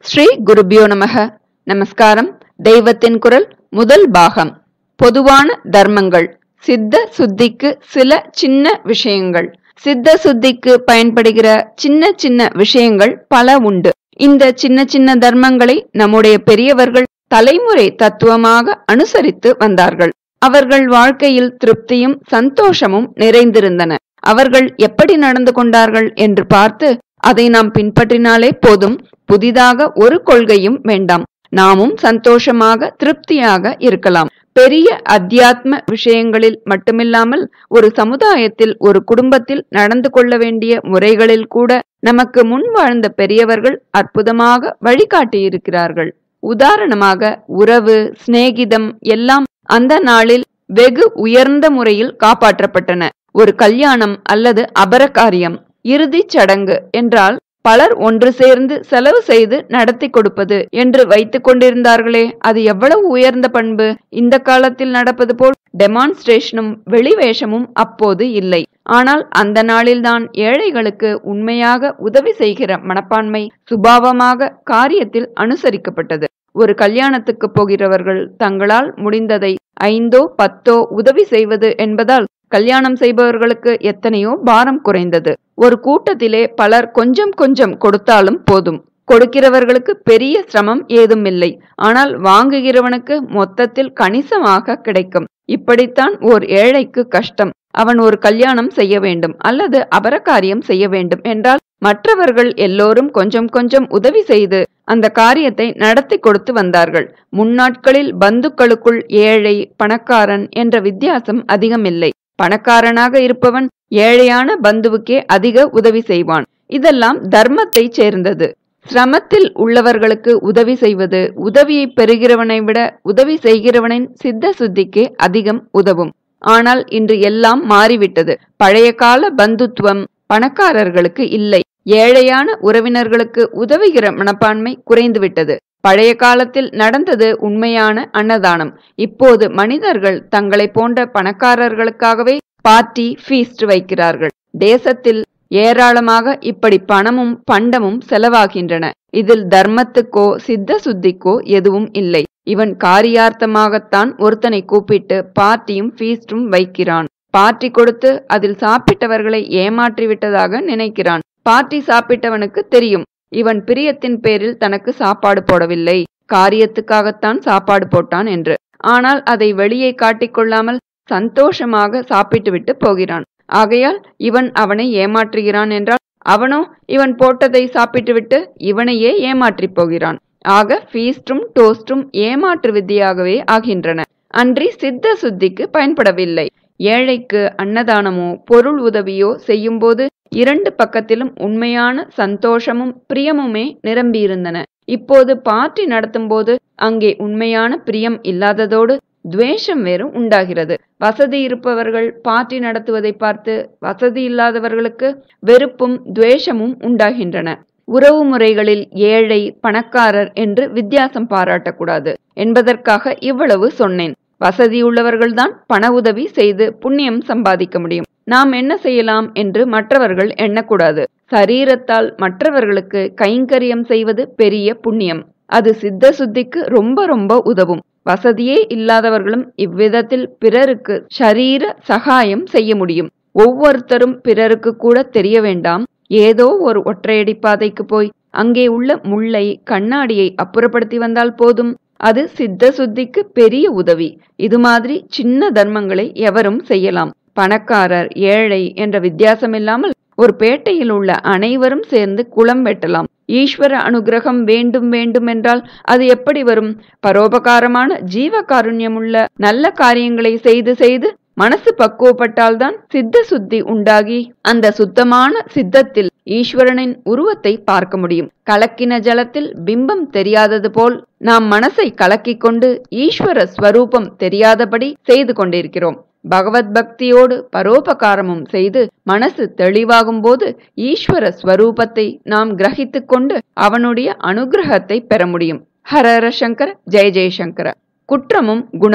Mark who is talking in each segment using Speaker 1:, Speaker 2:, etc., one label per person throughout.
Speaker 1: ஸ்ரீ குருபியோ நமக. நமஸ்காரம். தெய்வத்தின் குரல் முதல் பாகம். பொதுவான தர்மங்கள். சித்த சுத்திக்கு சில சின்ன விஷயங்கள். சித்த சுத்திக்கு பயன்படுகிற சின்ன சின்ன விஷயங்கள் பல உண்டு. இந்த சின்ன சின்ன தர்மங்களை நம்முடைய பெரியவர்கள் தலைமுறை தத்துவமாக அனுசரித்து வந்தார்கள். அவர்கள் வாழ்க்கையில் திருப்தியும் சந்தோஷமும் நிறைந்திருந்தன. அவர்கள் எப்படி நடந்து கொண்டார்கள் என்று பார்த்து அதை நாம் பின்பற்றினாலே போதும். புதிதாக ஒரு கொள்கையும் வேண்டாம். நாமும் சந்தோஷமாக திருப்தியாக இருக்கலாம். பெரிய அத்தியாத்ம விஷயங்களில் மட்டுமில்லாமல் ஒரு சமுதாயத்தில் ஒரு குடும்பத்தில் நடந்து கொள்ள வேண்டிய முறைகளில் கூட நமக்கு முன் வாழ்ந்த பெரியவர்கள் அற்புதமாக வழிகாட்டியிருக்கிறார்கள். உதாரணமாக உறவு, சிநேகிதம் எல்லாம் அந்த நாளில் வெகு உயர்ந்த முறையில் காப்பாற்றப்பட்டன. ஒரு கல்யாணம் அல்லது அபரகாரியம், இறுதிச் சடங்கு என்றால் பலர் ஒன்று சேர்ந்து செலவு செய்து நடத்தி கொடுப்பது என்று வைத்துக் கொண்டிருந்தார்களே, அது எவ்வளவு உயர்ந்த பண்பு! இந்த காலத்தில் நடப்பது போல் டெமான்ஸ்ட்ரேஷனும் வெளிவேஷமும் அப்போது இல்லை. ஆனால் அந்த நாளில்தான் ஏழைகளுக்கு உண்மையாக உதவி செய்கிற மனப்பான்மை சுபாவமாக காரியத்தில் அனுசரிக்கப்பட்டது. ஒரு கல்யாணத்துக்கு போகிறவர்கள் தங்களால் முடிந்ததை 5ஓ 10ஓ உதவி செய்வது என்பதால் கல்யாணம் செய்பவர்களுக்கு எத்தனையோ பாரம் குறைந்தது. ஒரு கூட்டத்திலே பலர் கொஞ்சம் கொஞ்சம் கொடுத்தாலும் போதும். கொடுக்கிறவர்களுக்கு பெரிய சிரமம் ஏதும் இல்லை. ஆனால் வாங்குகிறவனுக்கு மொத்தத்தில் கணிசமாக கிடைக்கும். இப்படித்தான் ஓர் ஏழைக்கு கஷ்டம். அவன் ஒரு கல்யாணம் செய்ய வேண்டும் அல்லது அபரகாரியம் செய்ய வேண்டும் என்றால் மற்றவர்கள் எல்லோரும் கொஞ்சம் கொஞ்சம் உதவி செய்து அந்த காரியத்தை நடத்தி கொடுத்து வந்தார்கள். முன்னாட்களில் பந்துக்களுக்குள் ஏழை பணக்காரன் என்ற வித்தியாசம் அதிகமில்லை. பணக்காரனாக இருப்பவன் ஏழையான பந்துவுக்கே அதிக உதவி செய்வான். இதெல்லாம் தர்மத்தை சேர்ந்தது. சிரமத்தில் உள்ளவர்களுக்கு உதவி செய்வது உதவியை பெறுகிறவனை விட உதவி செய்கிறவனின் சித்த சுத்திக்கே அதிகம் உதவும். ஆனால் இன்று எல்லாம் மாறிவிட்டது. பழைய கால பந்துத்துவம் பணக்காரர்களுக்கு இல்லை. ஏழையான உறவினர்களுக்கு உதவுகிற மனப்பான்மை குறைந்துவிட்டது. பழைய காலத்தில் நடந்தது உண்மையான அன்னதானம். இப்போது மனிதர்கள் தங்களை போன்ற பணக்காரர்களுக்காகவே பார்ட்டி ஃபீஸ்ட் வைக்கிறார்கள். தேசத்தில் ஏராளமாக இப்படி பணமும் பண்டமும் செலவாகின்றன. இதில் தர்மத்துக்கோ சித்த சுத்திக்கோ எதுவும் இல்லை. இவன் காரியார்த்தமாகத்தான் ஒருத்தனை கூப்பிட்டு பார்ட்டியும் ஃபீஸ்டும் வைக்கிறான். பார்ட்டி கொடுத்து அதில் சாப்பிட்டவர்களை ஏமாற்றி விட்டதாக நினைக்கிறான். பார்ட்டி சாப்பிட்டவனுக்கு தெரியும் இவன் பிரியத்தின் பேரில் தனக்கு சாப்பாடு போடவில்லை, காரியத்துக்காகத்தான் சாப்பாடு போட்டான் என்று. ஆனால் அதை வெளியே காட்டிக்கொள்ளாமல் சந்தோஷமாக சாப்பிட்டு விட்டு போகிறான். ஆகையால் இவன் அவனை ஏமாற்றுகிறான் என்றால் அவனோ இவன் போட்டதை சாப்பிட்டுவிட்டு இவனையே ஏமாற்றி போகிறான். ஆக ஃபீஸ்டும் டோஸ்டும் ஏமாற்று வித்தியாகவே ஆகின்றன, அன்றி சித்த சுத்திக்கு பயன்படவில்லை. ஏழைக்கு அன்னதானமோ பொருள் உதவியோ செய்யும்போது இரண்டு பக்கத்திலும் உண்மையான சந்தோஷமும் பிரியமுமே நிரம்பியிருந்தன. இப்போது பார்ட்டி நடத்தும் போது அங்கே உண்மையான பிரியம் இல்லாததோடு துவேஷம் வேறு உண்டாகிறது. வசதி இருப்பவர்கள் பார்ட்டி நடத்துவதை பார்த்து வசதி இல்லாதவர்களுக்கு வெறுப்பும் துவேஷமும் உண்டாகின்றன. உறவு முறைகளில் ஏழை பணக்காரர் என்று வித்தியாசம் பாராட்டக்கூடாது என்பதற்காக இவ்வளவு சொன்னேன். வசதியுள்ளவர்கள்தான் பண உதவி செய்து புண்ணியம் சம்பாதிக்க முடியும். நாம் என்ன செய்யலாம் என்று மற்றவர்கள் எண்ணக்கூடாது. சரீரத்தால் மற்றவர்களுக்கு கைங்கரியம் செய்வது பெரிய புண்ணியம். அது சித்த சுத்திக்கு ரொம்ப ரொம்ப உதவும். வசதியே இல்லாதவர்களும் இவ்விதத்தில் பிறருக்கு ஷரீர சகாயம் செய்ய முடியும். ஒவ்வொருத்தரும் பிறருக்கு கூட தெரிய வேண்டாம். ஏதோ ஒரு ஒற்றையடி பாதைக்கு போய் அங்கே உள்ள முள்ளை கண்ணாடியை அப்புறப்படுத்தி வந்தால் போதும். அது சித்த சுத்திக்கு பெரிய உதவி. இது மாதிரி சின்ன தர்மங்களை எவரும் செய்யலாம். பணக்காரர் ஏழை என்ற வித்தியாசமில்லாமல் ஒரு பேட்டையில் உள்ள அனைவரும் சேர்ந்து குளம் வெட்டலாம். ஈஸ்வர அனுகிரகம் வேண்டும் வேண்டும் என்றால் அது எப்படி வரும்? பரோபகாரமான ஜீவ காருண்யமுள்ள நல்ல காரியங்களை செய்து செய்து மனசு பக்குவப்பட்டால்தான் சித்த சுத்தி உண்டாகி அந்த சுத்தமான சித்தத்தில் ஈஸ்வரனின் உருவத்தை பார்க்க முடியும். கலக்கின ஜலத்தில் பிம்பம் தெரியாதது போல் நாம் மனசை கலக்கிக் கொண்டு ஈஸ்வர ஸ்வரூபம் தெரியாதபடி செய்து கொண்டிருக்கிறோம். பகவத் பக்தியோடு பரோபகாரமும் செய்து மனசு தெளிவாகும் போது ஈஸ்வர ஸ்வரூபத்தை நாம் கிரகித்து கொண்டு அவனுடைய அனுகிரகத்தை பெற முடியும். ஹரஹர சங்கர, ஜெய ஜெயசங்கர. குற்றமும் குணமும்.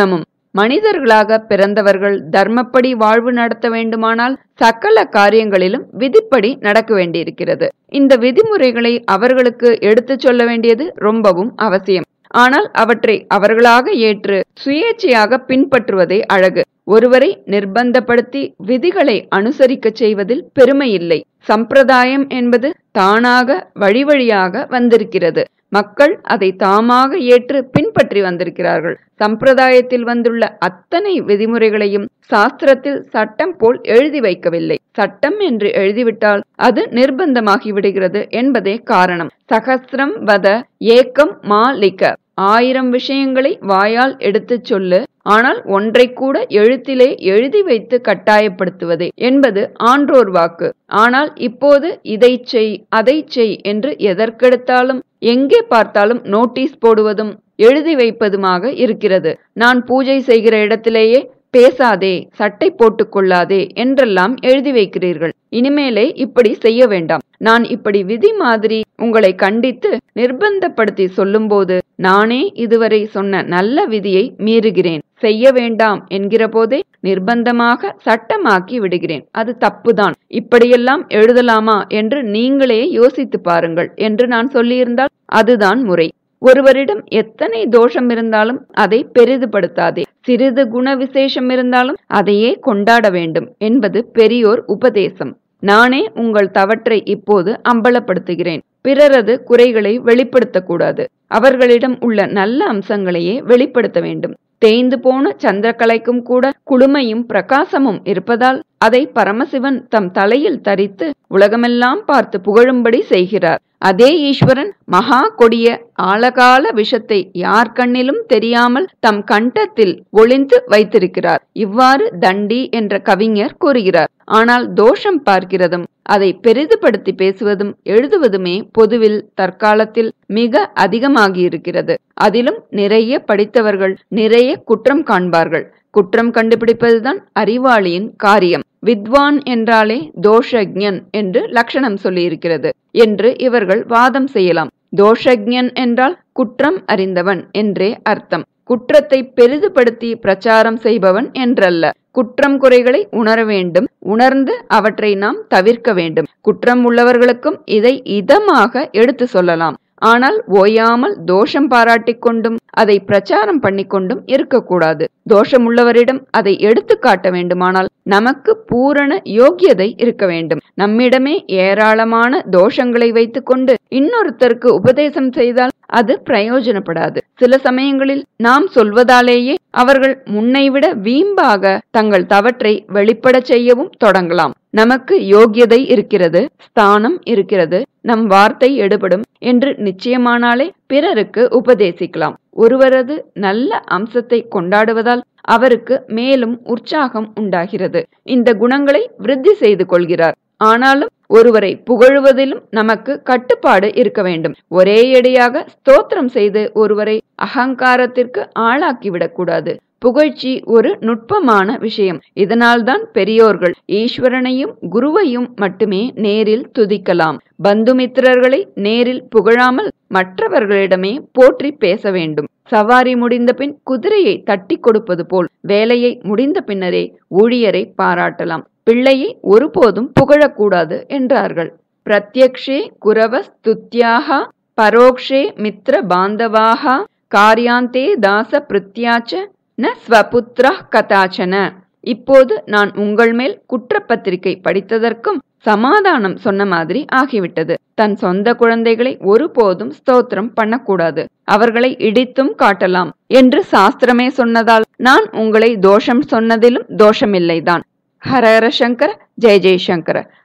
Speaker 1: மனிதர்களாக பிறந்தவர்கள் தர்மப்படி வாழ்வு நடத்த வேண்டுமானால் சகல காரியங்களிலும் விதிப்படி நடக்க வேண்டியிருக்கிறது. இந்த விதிமுறைகளை அவர்களுக்கு எடுத்துச் சொல்ல வேண்டியது ரொம்பவும் அவசியம். ஆனால் அவற்றை அவர்களாக ஏற்று சுயேட்சையாக பின்பற்றுவதே அழகு. ஒருவரை நிர்பந்தப்படுத்தி விதிகளை அனுசரிக்க செய்வதில் பெருமை இல்லை. சம்பிரதாயம் என்பது தானாக வழி வழியாக வந்திருக்கிறது. மக்கள் அதை தாமாக ஏற்று பின்பற்றி வந்திருக்கிறார்கள். சம்பிரதாயத்தில் வந்துள்ள அத்தனை விதிமுறைகளையும் சாஸ்திரத்தில் சட்டம் போல் எழுதி வைக்கவில்லை. சட்டம் என்று எழுதிவிட்டால் அது நிர்பந்தமாகி விடுகிறது என்பதே காரணம். சகஸ்ரம் வத ஏக்கம் மாலிக, 1000 விஷயங்களை வாயால் எடுத்துச் சொல்லு, ஆனால் ஒன்றை கூட எழுத்திலே எழுதி வைத்து கட்டாயப்படுத்துவதே என்பது ஆன்றோர் வாக்கு. ஆனால் இப்போது இதை செய் அதை செய் என்று எதற்கெடுத்தாலும் எங்கே பார்த்தாலும் நோட்டீஸ் போடுவதும் எழுதி வைப்பதுமாக இருக்கிறது. நான் பூஜை செய்கிற இடத்திலேயே பேசாதே, சட்டை போட்டுக் கொள்ளாதே என்றெல்லாம் எழுதி வைக்கிறீர்கள். இனிமேலே இப்படி செய்ய வேண்டாம். நான் இப்படி விதி மாதிரி உங்களை கண்டித்து நிர்பந்தப்படுத்தி சொல்லும்போது நானே இதுவரை சொன்ன நல்ல விதியை மீறுகிறேன். செய்ய வேண்டாம் என்கிற போதே நிர்பந்தமாக சட்டமாக்கி விடுகிறேன். அது தப்புதான். இப்படியெல்லாம் எழுதலாமா என்று நீங்களே யோசித்து பாருங்கள் என்று நான் சொல்லியிருந்தால் அதுதான் முறை. ஒருவரிடம் எத்தனை தோஷம் இருந்தாலும் அதை பெரிதுபடுத்தாதே. சிறிது குண விசேஷம் இருந்தாலும் அதையே கொண்டாட வேண்டும் என்பது பெரியோர் உபதேசம். நானே உங்கள் தவற்றை இப்போது அம்பலப்படுத்துகிறேன். பிறரது குறைகளை வெளிப்படுத்தக்கூடாது. அவர்களிடம் உள்ள நல்ல அம்சங்களையே வெளிப்படுத்த வேண்டும். தேய்ந்து போன சந்திரகலைக்கும் கூட குளுமையும் பிரகாசமும் இருப்பதால் அதை பரமசிவன் தம் தலையில் தரித்து உலகமெல்லாம் பார்த்து புகழும்படி செய்கிறார். அதே ஈஸ்வரன் மகா கொடிய ஆழகால விஷத்தை யார் கண்ணிலும் தெரியாமல் தம் கண்டத்தில் ஒளிந்து வைத்திருக்கிறார். இவ்வாறு தண்டி என்ற கவிஞர் கூறுகிறார். ஆனால் தோஷம் பார்க்கிறதும் அதை பெரிதுபடுத்தி பேசுவதும் எழுதுவதுமே பொதுவில் தற்காலத்தில் மிக அதிகமாகியிருக்கிறது. அதிலும் நிறைய படித்தவர்கள் நிறைய குற்றம் காண்பார்கள். குற்றம் கண்டுபிடிப்பதுதான் அறிவாளியின் காரியம். வித்வான் என்றாலே தோஷஜ்ஞன் என்று லட்சணம் சொல்லியிருக்கிறது என்று இவர்கள் வாதம் செய்யலாம். தோஷஜ்ஞன் என்றால் குற்றம் அறிந்தவன் என்றே அர்த்தம். குற்றத்தை பெரிதுபடுத்தி பிரச்சாரம் செய்பவன் என்றல்ல. குற்றம் குறைகளை உணர வேண்டும். உணர்ந்து அவற்றை நாம் தவிர்க்க வேண்டும். குற்றம் உள்ளவர்களுக்கும் இதை இதமாக எடுத்து சொல்லலாம். ஆனால் ஓயாமல் தோஷம் பாராட்டிக் கொண்டும் அதை பிரச்சாரம் பண்ணிக்கொண்டும் இருக்கக்கூடாது. தோஷம் உள்ளவரிடம் அதை எடுத்து காட்ட வேண்டுமானால் நமக்கு பூரண யோக்கியதை இருக்க வேண்டும். நம்மிடமே ஏராளமான தோஷங்களை வைத்துக்கொண்டு இன்னொருத்தருக்கு உபதேசம் செய்தால் அது பிரயோஜனப்படாது. சில சமயங்களில் நாம் சொல்வதாலேயே அவர்கள் முன்னைவிட வீம்பாக தங்கள் தவற்றை வெளிப்பட செய்யவும் தொடங்கலாம். நமக்கு யோக்கியதை இருக்கிறது, ஸ்தானம் இருக்கிறது, நம் வார்த்தை எடுபடும் என்று நிச்சயமானாலே பிறருக்கு உபதேசிக்கலாம். ஒருவரது நல்ல அம்சத்தை கொண்டாடுவதால் அவருக்கு மேலும் உற்சாகம் உண்டாகிறது. இந்த குணங்களை விருத்தி செய்து கொள்கிறார். ஆனாலும் ஒருவரை புகழுவதிலும் நமக்கு கட்டுப்பாடு இருக்க வேண்டும். ஒரே எடையாக ஸ்தோத்திரம் செய்து ஒருவரை அகங்காரத்திற்கு ஆளாக்கிவிடக் கூடாது. புகழ்ச்சி ஒரு நுட்பமான விஷயம். இதனால்தான் பெரியோர்கள் ஈஸ்வரனையும் குருவையும் மட்டுமே நேரில் துதிக்கலாம். பந்துமித்திரர்களை நேரில் புகழாமல் மற்றவர்களிடமே போற்றி பேச வேண்டும். சவாரி முடிந்த பின் குதிரையை தட்டி கொடுப்பது போல் வேலையை முடிந்த பின்னரே ஊழியரை பாராட்டலாம். பிள்ளையை ஒருபோதும் புகழக்கூடாது என்றார்கள். பிரத்யக்ஷே குரவ ஸ்துத்யாக பரோக்ஷே மித்ர பாந்தவாக காரியாந்தே தாச பிருத்யாச்ச ந ஸ்வபுத்ரா கதாச்சன. இப்போது நான் உங்கள் மேல் குற்றப்பத்திரிகை படித்ததற்கும் சமாதானம் சொன்ன மாதிரி ஆகிவிட்டது. தன் சொந்த குழந்தைகளை ஒருபோதும் ஸ்தோத்திரம் பண்ணக்கூடாது. அவர்களை இடித்தும் காட்டலாம் என்று சாஸ்திரமே சொன்னதால் நான் உங்களை தோஷம் சொன்னதிலும் தோஷமில்லைதான். ஹர ஹர சங்கர, ஜெய ஜெயசங்கர.